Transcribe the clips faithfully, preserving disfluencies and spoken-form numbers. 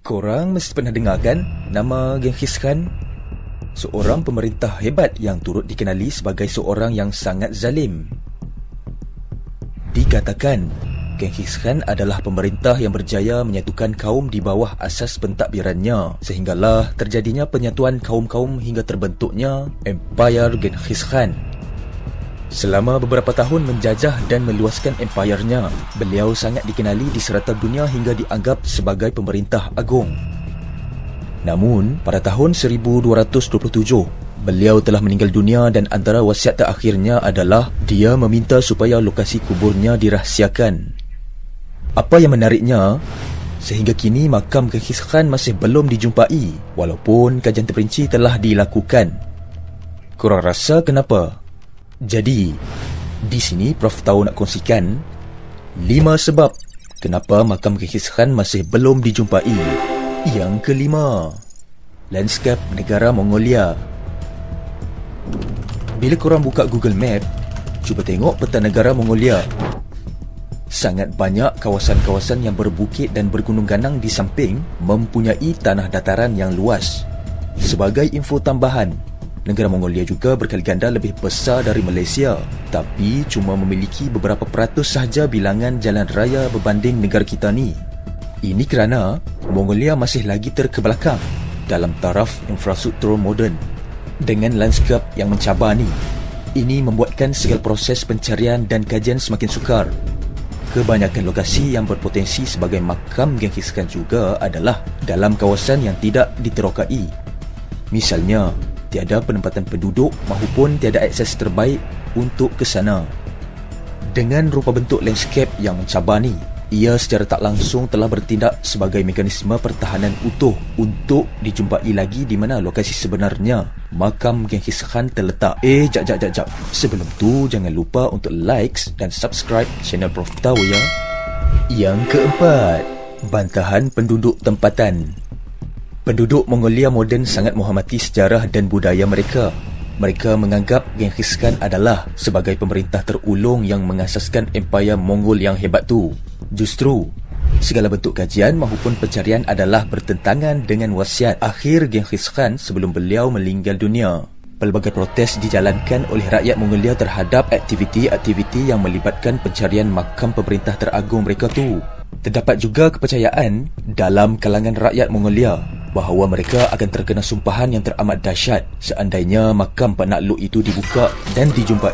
Korang mesti pernah dengar kan nama Genghis Khan? Seorang pemerintah hebat yang turut dikenali sebagai seorang yang sangat zalim. Dikatakan, Genghis Khan adalah pemerintah yang berjaya menyatukan kaum di bawah asas pentadbirannya, sehinggalah terjadinya penyatuan kaum-kaum hingga terbentuknya Empire Genghis Khan. Selama beberapa tahun menjajah dan meluaskan empayarnya, beliau sangat dikenali di serata dunia hingga dianggap sebagai pemerintah agung. Namun, pada tahun seribu dua ratus dua puluh tujuh, beliau telah meninggal dunia dan antara wasiat terakhirnya adalah dia meminta supaya lokasi kuburnya dirahsiakan. Apa yang menariknya, sehingga kini makam Genghis Khan masih belum dijumpai walaupun kajian terperinci telah dilakukan. Korang rasa kenapa? Jadi, di sini Prof Tau nak kongsikan lima sebab kenapa makam Genghis Khan masih belum dijumpai. Yang kelima, lanskap negara Mongolia. Bila korang buka Google Map, cuba tengok peta negara Mongolia. Sangat banyak kawasan-kawasan yang berbukit dan bergunung ganang di samping mempunyai tanah dataran yang luas. Sebagai info tambahan, negara Mongolia juga berkali ganda lebih besar dari Malaysia, tapi cuma memiliki beberapa peratus sahaja bilangan jalan raya berbanding negara kita ni. Ini kerana Mongolia masih lagi terkebelakang dalam taraf infrastruktur moden. Dengan lanskap yang mencabar ni, ini membuatkan segala proses pencarian dan kajian semakin sukar. Kebanyakan lokasi yang berpotensi sebagai makam Genghis Khan juga adalah dalam kawasan yang tidak diterokai. Misalnya, tiada penempatan penduduk maupun tiada akses terbaik untuk ke sana. Dengan rupa bentuk landscape yang mencabar ni, ia secara tak langsung telah bertindak sebagai mekanisme pertahanan utuh untuk dijumpai lagi di mana lokasi sebenarnya makam Genghis Khan terletak. Eh, jap, jap, jap, jap. Sebelum tu, jangan lupa untuk likes dan subscribe channel Prof Tau ya. Yang keempat, bantahan penduduk tempatan. Penduduk Mongolia moden sangat menghormati sejarah dan budaya mereka. Mereka menganggap Genghis Khan adalah sebagai pemerintah terulung yang mengasaskan empayar Mongol yang hebat tu. Justru, segala bentuk kajian maupun pencarian adalah bertentangan dengan wasiat akhir Genghis Khan sebelum beliau meninggal dunia. Pelbagai protes dijalankan oleh rakyat Mongolia terhadap aktiviti-aktiviti yang melibatkan pencarian makam pemerintah teragung mereka tu. Terdapat juga kepercayaan dalam kalangan rakyat Mongolia bahawa mereka akan terkena sumpahan yang teramat dahsyat seandainya makam penakluk itu dibuka dan dijumpai.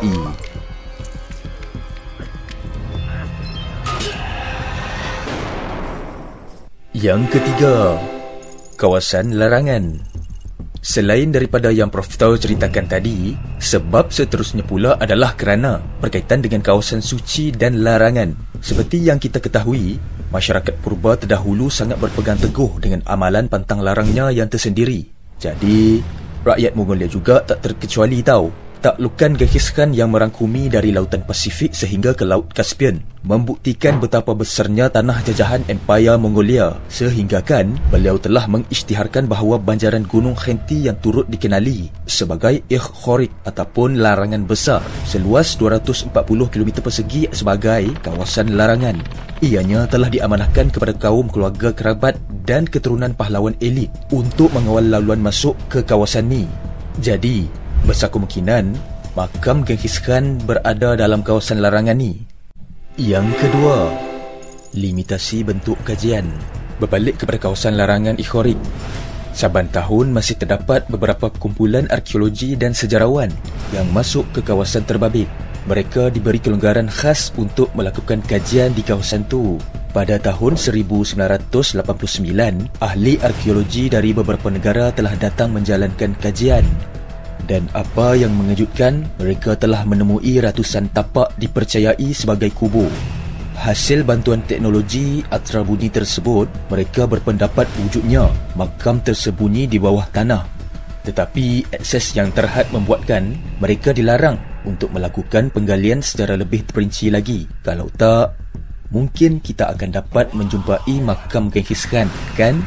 Yang ketiga, kawasan larangan. Selain daripada yang Prof Tau ceritakan tadi, sebab seterusnya pula adalah kerana berkaitan dengan kawasan suci dan larangan. Seperti yang kita ketahui, masyarakat purba terdahulu sangat berpegang teguh dengan amalan pantang larangnya yang tersendiri. Jadi, rakyat Mongolia juga tak terkecuali tau. Taklukan Genghis Khan yang merangkumi dari lautan Pasifik sehingga ke Laut Caspian membuktikan betapa besarnya tanah jajahan Empayar Mongolia, sehinggakan beliau telah mengisytiharkan bahawa banjaran Gunung Khenti yang turut dikenali sebagai Ikhkhorik ataupun larangan besar seluas dua ratus empat puluh kilometer persegi sebagai kawasan larangan. Ianya telah diamanahkan kepada kaum keluarga kerabat dan keturunan pahlawan elit untuk mengawal laluan masuk ke kawasan ni. Jadi, besar kemungkinan makam Genghis Khan berada dalam kawasan larangan ni. Yang kedua, limitasi bentuk kajian. Berbalik kepada kawasan larangan Ikhkhorik, saban tahun masih terdapat beberapa kumpulan arkeologi dan sejarawan yang masuk ke kawasan terbabit. Mereka diberi kelonggaran khas untuk melakukan kajian di kawasan tu. Pada tahun seribu sembilan ratus lapan puluh sembilan, ahli arkeologi dari beberapa negara telah datang menjalankan kajian. Dan apa yang mengejutkan, mereka telah menemui ratusan tapak dipercayai sebagai kubur. Hasil bantuan teknologi ultrabunyi tersebut, mereka berpendapat wujudnya makam tersembunyi di bawah tanah. Tetapi akses yang terhad membuatkan mereka dilarang untuk melakukan penggalian secara lebih terperinci lagi. Kalau tak, mungkin kita akan dapat menjumpai makam Genghis Khan, kan?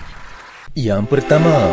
Yang pertama,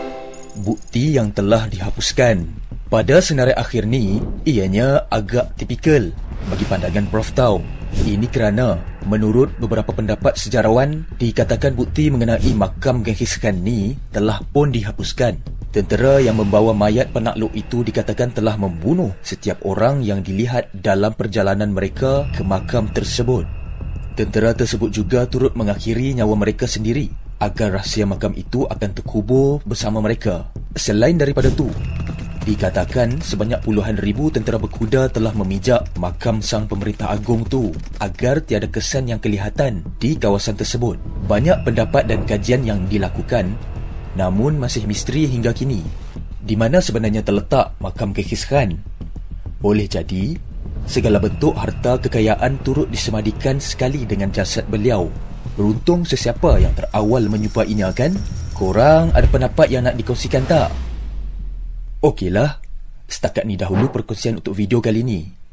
bukti yang telah dihapuskan. Pada senarai akhir ni, ianya agak tipikal bagi pandangan Prof Tau. Ini kerana Menurut beberapa pendapat sejarawan, dikatakan bukti mengenai makam Genghis Khan ni telah pun dihapuskan. Tentera yang membawa mayat penakluk itu dikatakan telah membunuh setiap orang yang dilihat dalam perjalanan mereka ke makam tersebut. Tentera tersebut juga turut mengakhiri nyawa mereka sendiri agar rahsia makam itu akan terkubur bersama mereka. Selain daripada tu, dikatakan sebanyak puluhan ribu tentera berkuda telah memijak makam sang pemerintah agung tu agar tiada kesan yang kelihatan di kawasan tersebut. Banyak pendapat dan kajian yang dilakukan, namun masih misteri hingga kini di mana sebenarnya terletak makam Genghis Khan. Boleh jadi segala bentuk harta kekayaan turut disemadikan sekali dengan jasad beliau. Beruntung sesiapa yang terawal menyumpainya kan? Korang ada pendapat yang nak dikongsikan tak? Okeylah, setakat ni dahulu perkongsian untuk video kali ni.